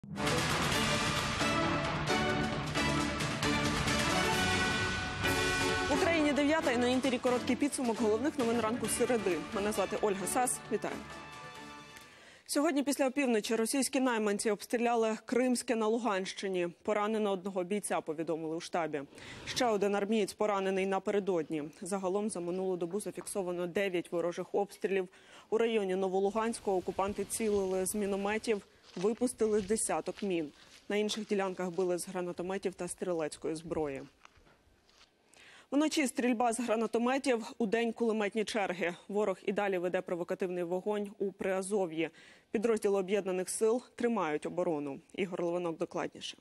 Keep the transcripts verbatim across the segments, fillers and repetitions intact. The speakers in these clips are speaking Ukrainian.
В Україні дев'ята і на Інтері короткий підсумок головних новин ранку середи. Мене звати Ольга Сас. Вітаю. Сьогодні після опівночі російські найманці обстріляли Кримське на Луганщині. Поранено одного бійця, повідомили у штабі. Ще один армієць поранений напередодні. Загалом за минулу добу зафіксовано дев'ять ворожих обстрілів. У районі Новолуганського окупанти цілили з мінометів, випустили десяток мін. На інших ділянках били з гранатометів та стрілецької зброї. Вночі стрільба з гранатометів, удень кулеметні черги. Ворог і далі веде провокативний вогонь у Приазов'ї. Підрозділи об'єднаних сил тримають оборону. Ігор Левинок докладніше.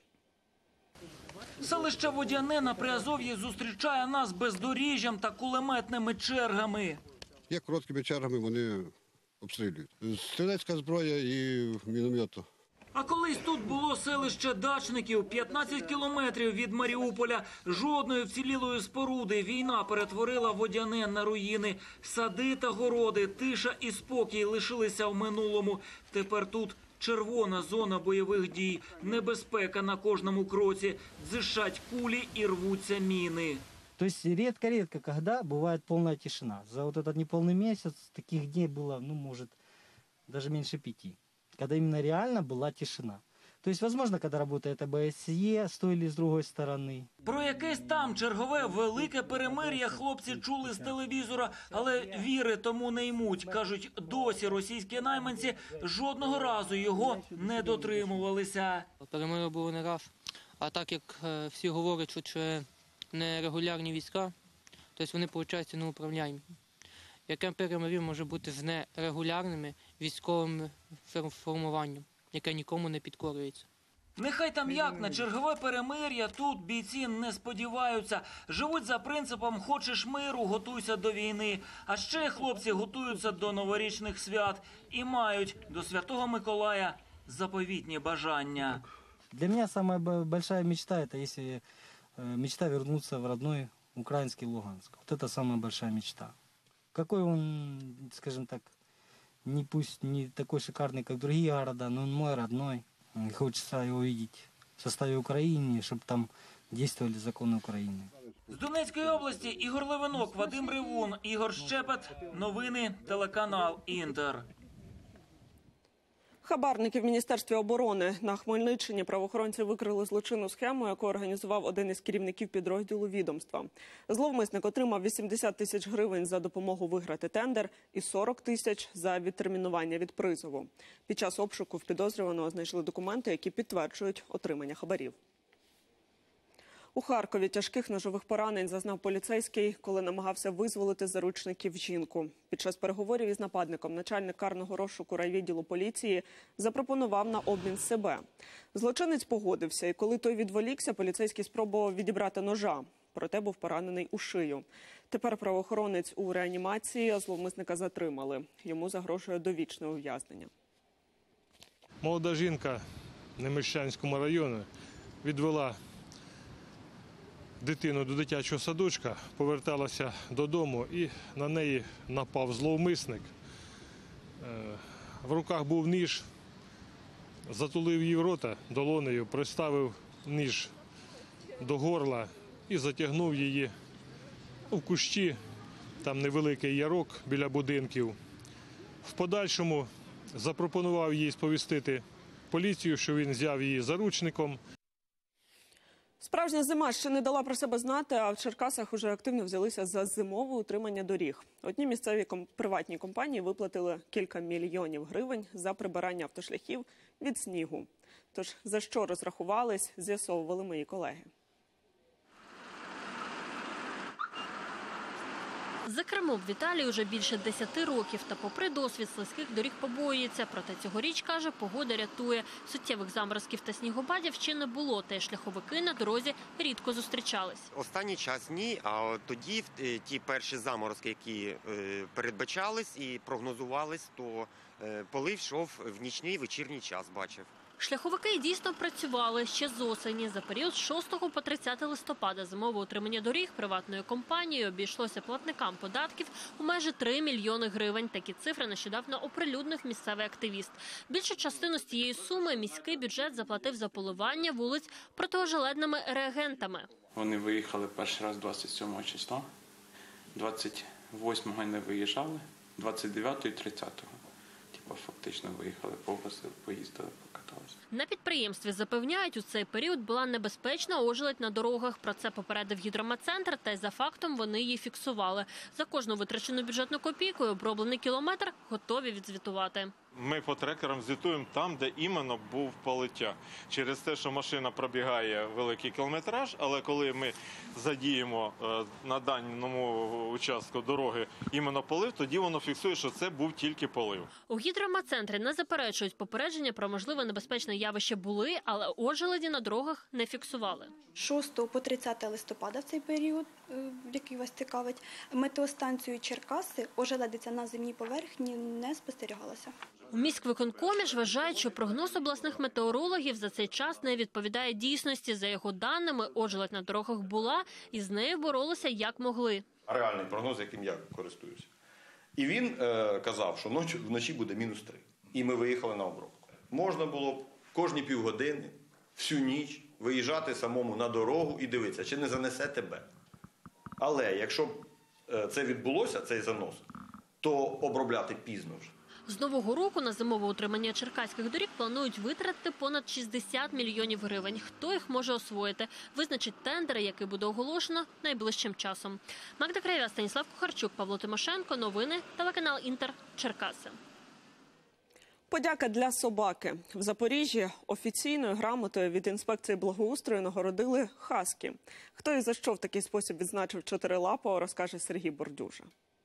Селище Водяне на Приазов'ї зустрічає нас бездоріжжям та кулеметними чергами. Як короткими чергами вони обстрілюють. Стрілецька зброя і міномети. А колись тут було селище дачників, п'ятнадцять кілометрів від Маріуполя. Жодної вцілілої споруди. Війна перетворила Водяне на руїни. Сади та городи, тиша і спокій лишилися в минулому. Тепер тут червона зона бойових дій. Небезпека на кожному кроці. Дзищать кулі і рвуться міни. То есть редко-редко, когда бывает полная тишина. За вот этот неполный месяц таких дней было, ну, может, даже меньше пяти. Когда именно реально была тишина. То есть, возможно, когда работает ОБСЕ с той или с другой стороны. Про якесь там чергове велике перемир'я хлопці чули з телевізора, але віри тому не ймуть. Кажуть, досі російські найманці жодного разу його не дотримувалися. Перемир'я було не раз. А так як всі говорять, що це нерегулярні війська, тобто вони, виходить, неуправляємі. Яке перемир'я може бути з нерегулярними військовим формуванням, яке нікому не підкорюється. Нехай там як, на чергове перемир'я тут бійці не сподіваються. Живуть за принципом «хочеш миру, готуйся до війни». А ще хлопці готуються до новорічних свят і мають до Святого Миколая заповітні бажання. Для меня самая большая мечта – это если мечта вернуться в родной украинский Луганск. Вот это самая большая мечта. Какой он, скажем так, не пусть не такой шикарный, как другие города, но он мой родной. И хочется его видеть в составе Украины, чтобы там действовали законы Украины. З Донецької області Ігор Левинок, Вадим Ривун, Ігор Щепет. Новини, телеканал «Інтер». Хабарники в Міністерстві оборони. На Хмельниччині правоохоронці викрили злочинну схему, яку організував один із керівників підрозділу відомства. Зловмисник отримав вісімдесят тисяч гривень за допомогу виграти тендер і сорок тисяч за відтермінування від призову. Під час обшуку в підозрюваного знайшли документи, які підтверджують отримання хабарів. У Харкові тяжких ножових поранень зазнав поліцейський, коли намагався визволити з заручників жінку. Під час переговорів із нападником начальник карного розшуку райвідділу поліції запропонував на обмін себе. Злочинець погодився, і коли той відволікся, поліцейський спробував відібрати ножа. Проте був поранений у шию. Тепер правоохоронець у реанімації, а зловмисника затримали. Йому загрожує довічне ув'язнення. Молода жінка в Немищанському районі відвела дитину до дитячого садочка, поверталася додому і на неї напав зловмисник. В руках був ніж, затулив її рота долонею, приставив ніж до горла і затягнув її в кущі, там невеликий ярок біля будинків. В подальшому запропонував їй сповістити поліцію, що він взяв її заручником. Справжня зима ще не дала про себе знати, а в Черкасах уже активно взялися за зимове утримання доріг. Одні місцеві приватні компанії виплатили кілька мільйонів гривень за прибирання автошляхів від снігу. Тож за що розрахувались, з'ясовували мої колеги. За кермом Віталій уже більше десяти років, та попри досвід слизьких доріг побоюється. Проте цьогоріч, каже, погода рятує. Суттєвих заморозків та снігопадів ще не було, та й шляховики на дорозі рідко зустрічались. Останній час ні, а тоді ті перші заморозки, які передбачались і прогнозувались, то полив йшов в нічний вечірній час, бачив. Шляховики дійсно працювали ще з осені. За період з шостого по тридцяте листопада зимове утримання доріг приватною компанією обійшлося платникам податків у майже три мільйони гривень. Такі цифри нещодавно оприлюднив місцевий активіст. Більшу частину з цієї суми міський бюджет заплатив за поливання вулиць протиожеледними реагентами. Вони виїхали перший раз двадцять сьомого числа, двадцять восьмого не виїжджали, двадцять дев'ятого і тридцятого. Типу фактично виїхали, повозили, поїздили, покаталися. На підприємстві запевняють, у цей період була небезпечна ожеледь на дорогах. Про це попередив гідрометцентр, та й за фактом вони її фіксували. За кожну витрачену бюджетну копійку і оброблений кілометр готові відзвітувати. Ми по трекерам звітуємо там, де іменно був полиття. Через те, що машина пробігає великий кілометраж, але коли ми задіємо на даному участку дороги іменно полив, тоді воно фіксує, що це був тільки полив. У гідрометцентрі не заперечують, попередження про можливе небезпечне явище були, але ожеледі на дорогах не фіксували. з шостого по тридцяте листопада в цей період, який вас цікавить, метеостанцією Черкаси ожеледиця на земній поверхні не спостерігалася. У міськвиконкомі ж вважають, що прогноз обласних метеорологів за цей час не відповідає дійсності. За його даними, ожеледь на дорогах була і з нею боролися як могли. Реальний прогноз, яким я користуюся. І він е, казав, що вночі, вночі буде мінус три. І ми виїхали на обробку. Можна було кожні півгодини, всю ніч виїжджати самому на дорогу і дивитися, чи не занесе тебе. Але якщо б це відбулося, цей занос, то обробляти пізно вже. З нового року на зимове утримання черкаських доріг планують витратити понад шістдесят мільйонів гривень. Хто їх може освоїти? Визначить тендери, який буде оголошено найближчим часом. Магда Краєва, Станіслав Кухарчук, Павло Тимошенко. Новини. Телеканал Інтер. Черкаси. Подяка для собаки. В Запоріжжі офіційною грамотою від інспекції благоустрою нагородили хаскі. Хто і за що в такий спосіб відзначив чотирилапого, розкаже Сергій Бордюжа.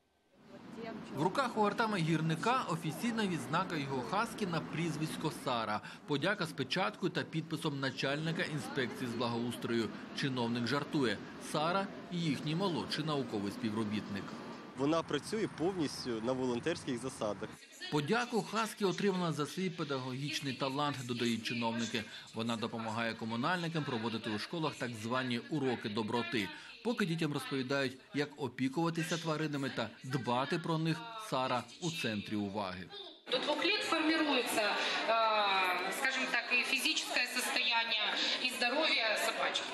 В руках у Артема Гірника офіційна відзнака його хаскі на прізвисько Сара. Подяка з печаткою та підписом начальника інспекції з благоустрою. Чиновник жартує. Сара – їхній молодший науковий співробітник. Вона працює повністю на волонтерських засадах. Подяку хаскі отримала за свій педагогічний талант, додають чиновники. Вона допомагає комунальникам проводити у школах так звані уроки доброти. Поки дітям розповідають, як опікуватися тваринами та дбати про них, Сара у центрі уваги. До двух лет формируется, скажем так, и физическое состояние, и здоровье собачки.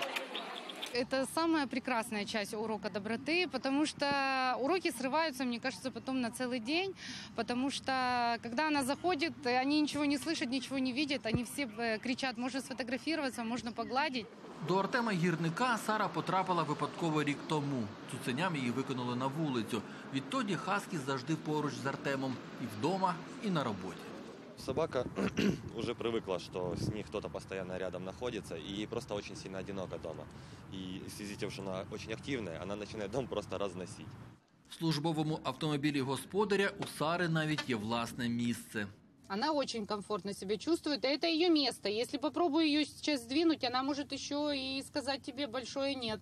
Это самая прекрасная часть урока доброты, потому что уроки срываются, мне кажется, потом на целый день, потому что когда она заходит, они ничего не слышат, ничего не видят, они все кричат, можно сфотографироваться, можно погладить. До Артема Гірника Сара потрапила випадково рік тому. Цуценям її викинули на вулицю. Відтоді хаскі завжди поруч з Артемом і вдома, і на роботі. Собака уже привыкла, что с ней кто-то постоянно рядом находится, и ей просто очень сильно одиноко дома. И в связи с тем, что она очень активная, она начинает дом просто разносить. В службовому автомобілі господаря у Сари навіть є власне місце. Она очень комфортно себя чувствует, и это ее место. Если попробую ее сейчас сдвинуть, она может еще и сказать тебе большое «нет».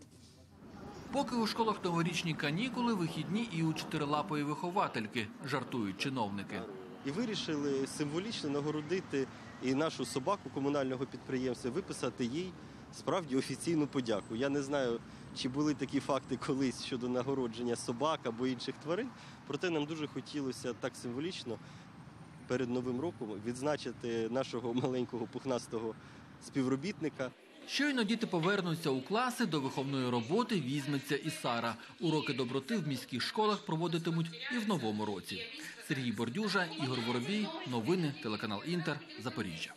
Поки у школах новорічні канікули, вихідні і у чотирилапої виховательки, жартують чиновники. І вирішили символічно нагородити і нашу собаку комунального підприємства, виписати їй справді офіційну подяку. Я не знаю, чи були такі факти колись щодо нагородження собак або інших тварин, проте нам дуже хотілося так символічно перед Новим роком відзначити нашого маленького пухнастого співробітника. Щойно діти повернуться у класи, до виховної роботи візьметься і Сара. Уроки доброти в міських школах проводитимуть і в новому році. Сергій Бордюжа, Ігор Воробій. Новини. Телеканал Інтер. Запоріжжя.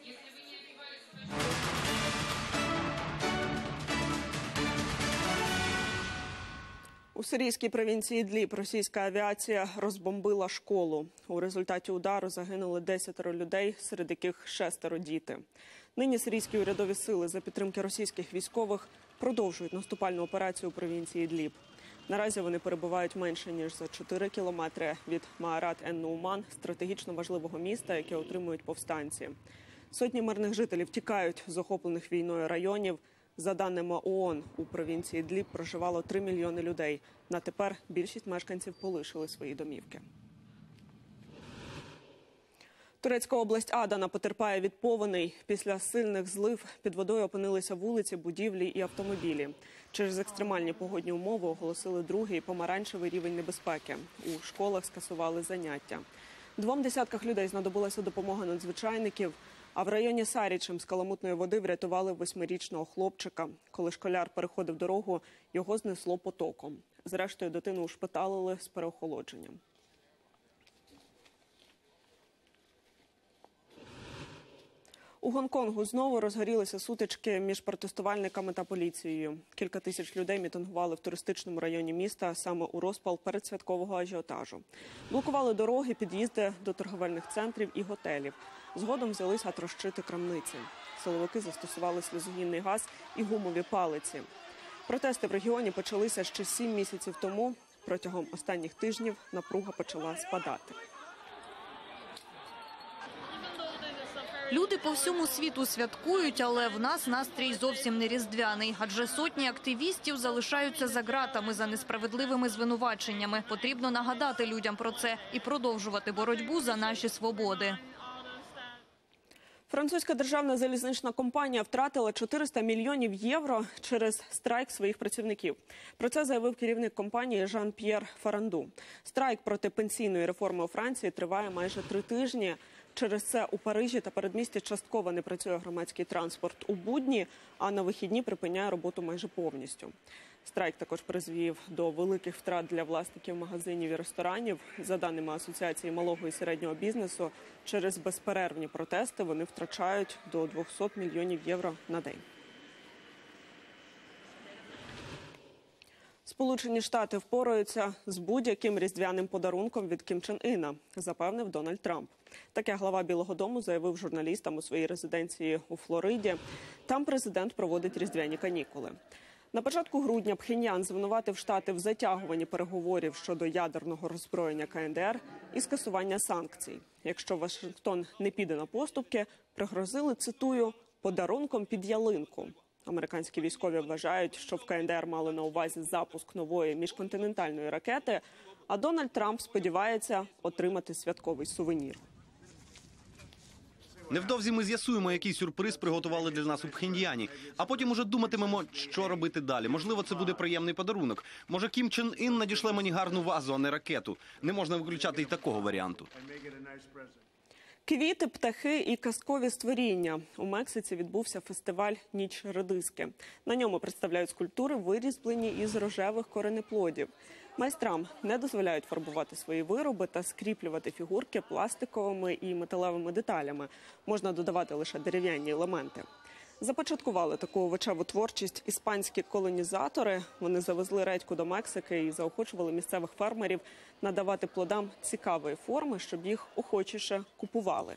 У сирійській провінції Ідліб російська авіація розбомбила школу. У результаті удару загинули десятеро людей, серед яких шестеро діти. Нині сирійські урядові сили за підтримки російських військових продовжують наступальну операцію у провінції Ідліб. Наразі вони перебувають менше, ніж за чотири кілометри від Маарат-ен-Нуман, стратегічно важливого міста, яке отримують повстанці. Сотні мирних жителів тікають з охоплених війною районів. За даними ООН, у провінції Ідліб проживало три мільйони людей. На тепер більшість мешканців полишили свої домівки. Турецька область Адана потерпає від повеней. Після сильних злив під водою опинилися вулиці, будівлі і автомобілі. Через екстремальні погодні умови оголосили другий помаранчевий рівень небезпеки. У школах скасували заняття. Двом десятках людей знадобилася допомога надзвичайників. А в районі Сарічем з каламутної води врятували восьмирічного хлопчика. Коли школяр переходив дорогу, його знесло потоком. Зрештою, дитину ушпиталили з переохолодженням. У Гонконгу знову розгорілися сутички між протестувальниками та поліцією. Кілька тисяч людей мітингували в туристичному районі міста саме у розпал передсвяткового ажіотажу. Блокували дороги, під'їзди до торговельних центрів і готелів. Згодом взялися трощити крамниці. Силовики застосували сльозогінний газ і гумові палиці. Протести в регіоні почалися ще сім місяців тому. Протягом останніх тижнів напруга почала спадати. Люди по всьому світу святкують, але в нас настрій зовсім не різдвяний. Адже сотні активістів залишаються за ґратами за несправедливими звинуваченнями. Потрібно нагадати людям про це і продовжувати боротьбу за наші свободи. Французька державна залізнична компанія втратила чотириста мільйонів євро через страйк своїх працівників. Про це заявив керівник компанії Жан-П'єр Фаранду. Страйк проти пенсійної реформи у Франції триває майже три тижні. Через це у Парижі та передмісті частково не працює громадський транспорт у будні, а на вихідні припиняє роботу майже повністю. Страйк також призвів до великих втрат для власників магазинів і ресторанів. За даними Асоціації малого і середнього бізнесу, через безперервні протести вони втрачають до двохсот мільйонів євро на день. Сполучені Штати впораються з будь-яким різдвяним подарунком від Кім Чен Іна, запевнив Дональд Трамп. Таке глава Білого дому заявив журналістам у своїй резиденції у Флориді. Там президент проводить різдвяні канікули. На початку грудня Пхеньян звинуватив Штати в затягуванні переговорів щодо ядерного роззброєння Ка Ен Де Ер і скасування санкцій. Якщо Вашингтон не піде на поступки, пригрозили, цитую, «подарунком під ялинку». Американські військові вважають, що в Ка Ен Де Ер мали на увазі запуск нової міжконтинентальної ракети, а Дональд Трамп сподівається отримати святковий сувенір. Невдовзі ми з'ясуємо, який сюрприз приготували для нас у Пхеньяні. А потім уже думатимемо, що робити далі. Можливо, це буде приємний подарунок. Може, Кім Чен Ін надішле мені гарну вазу, а не ракету. Не можна виключати й такого варіанту. Квіти, птахи і казкові створіння. У Мексиці відбувся фестиваль «Ніч редиски». На ньому представляють скульптури, вирізблені із рожевих коренеплодів. Майстрам не дозволяють фарбувати свої вироби та скріплювати фігурки пластиковими і металевими деталями. Можна додавати лише дерев'яні елементи. Започаткували таку овочеву творчість іспанські колонізатори. Вони завезли редьку до Мексики і заохочували місцевих фермерів надавати плодам цікавої форми, щоб їх охочіше купували.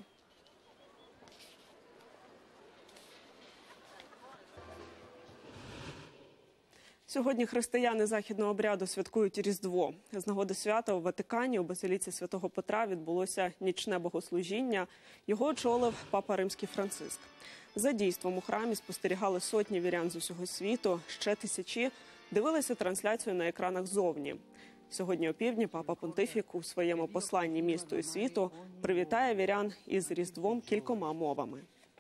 Сьогодні християни західного обряду святкують Різдво. З нагоди свята у Ватикані у базиліці Святого Петра відбулося нічне богослужіння. Його очолив папа Римський Франциск. За дійством у храмі спостерігали сотні вірян з усього світу. Ще тисячі дивилися трансляцію на екранах зовні. Сьогодні опівдні папа Понтифік у своєму посланні місту і світу привітає вірян із Різдвом кількома мовами.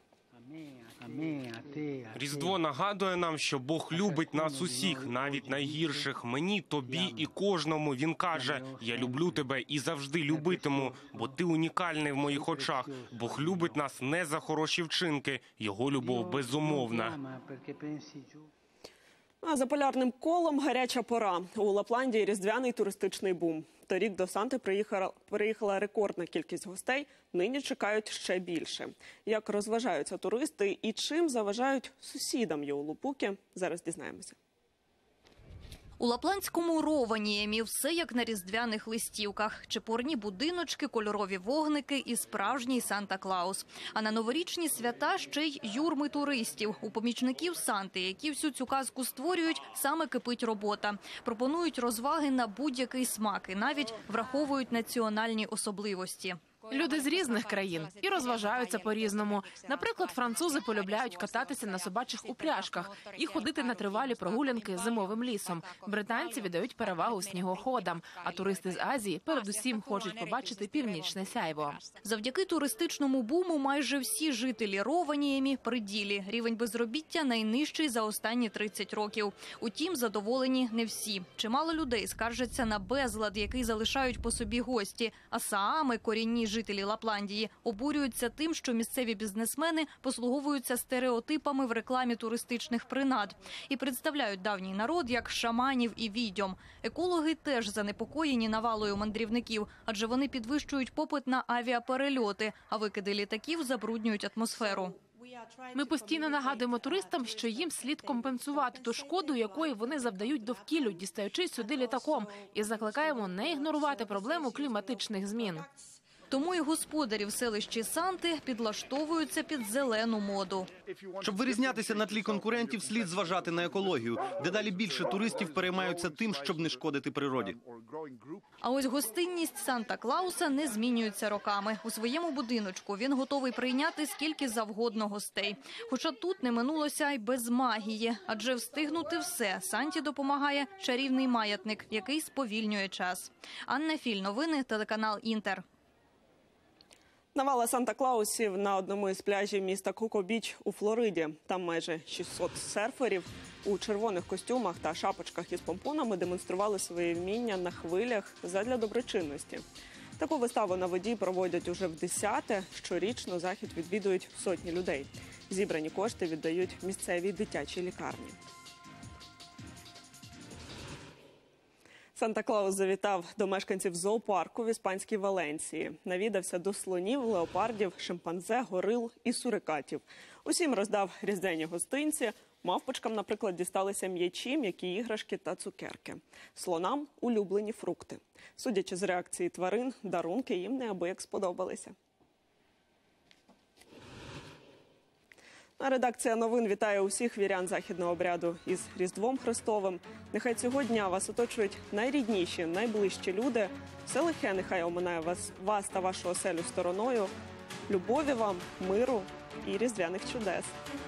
Різдво нагадує нам, що Бог любить нас усіх, навіть найгірших. Мені, тобі і кожному. Він каже, я люблю тебе і завжди любитиму, бо ти унікальний в моїх очах. Бог любить нас не за хороші вчинки, його любов безумовна. А за полярним колом гаряча пора. У Лапландії різдвяний туристичний бум. Торік до Санти приїхала, приїхала рекордна кількість гостей, нині чекають ще більше. Як розважаються туристи і чим заважають сусідам Йоулупуки, зараз дізнаємося. У лапландському Рованіємі все як на різдвяних листівках. Чепурні будиночки, кольорові вогники і справжній Санта-Клаус. А на новорічні свята ще й юрми туристів. У помічників Санти, які всю цю казку створюють, саме кипить робота. Пропонують розваги на будь-який смак і навіть враховують національні особливості. Люди з різних країн і розважаються по-різному. Наприклад, французи полюбляють кататися на собачих упряжках і ходити на тривалі прогулянки зимовим лісом. Британці віддають перевагу снігоходам, а туристи з Азії передусім хочуть побачити північне сяйво. Завдяки туристичному буму майже всі жителі Рованіємі при ділі. Рівень безробіття найнижчий за останні тридцять років. Утім, задоволені не всі. Чимало людей скаржаться на безлад, який залишають по собі гості. А саами, корінні жителі Лапландії, обурюються тим, що місцеві бізнесмени послуговуються стереотипами в рекламі туристичних принад і представляють давній народ як шаманів і відьом. Екологи теж занепокоєні навалою мандрівників, адже вони підвищують попит на авіаперельоти, а викиди літаків забруднюють атмосферу. Ми постійно нагадуємо туристам, що їм слід компенсувати ту шкоду, якої вони завдають довкіллю, дістаючи сюди літаком, і закликаємо не ігнорувати проблему кліматичних змін. Тому і господарі в селищі Санти підлаштовуються під зелену моду. Щоб вирізнятися на тлі конкурентів, слід зважати на екологію. Дедалі більше туристів переймаються тим, щоб не шкодити природі. А ось гостинність Санта-Клауса не змінюється роками. У своєму будиночку він готовий прийняти скільки завгодно гостей. Хоча тут не минулося й без магії. Адже встигнути все Санті допомагає чарівний маятник, який сповільнює час. Анна Філь, новини, телеканал «Інтер». Навала Санта-Клаусів на одному із пляжів міста Коко-Біч у Флориді. Там майже шістсот серферів у червоних костюмах та шапочках із помпонами демонстрували своє вміння на хвилях задля доброчинності. Таку виставу на воді проводять уже в десяте. Щорічно захід відвідують сотні людей. Зібрані кошти віддають місцевій дитячій лікарні. Санта-Клаус завітав до мешканців зоопарку в іспанській Валенсії. Навідався до слонів, леопардів, шимпанзе, горил і сурикатів. Усім роздав різдвяні гостинці. Мавпочкам, наприклад, дісталися м'ячі, м'які іграшки та цукерки. Слонам – улюблені фрукти. Судячи з реакції тварин, дарунки їм неабияк сподобалися. Редакція новин вітає усіх вірян західного обряду із Різдвом Христовим. Нехай цього дня вас оточують найрідніші, найближчі люди. Все лихе нехай оминає вас, вас та вашу оселю стороною. Любові вам, миру і різдвяних чудес.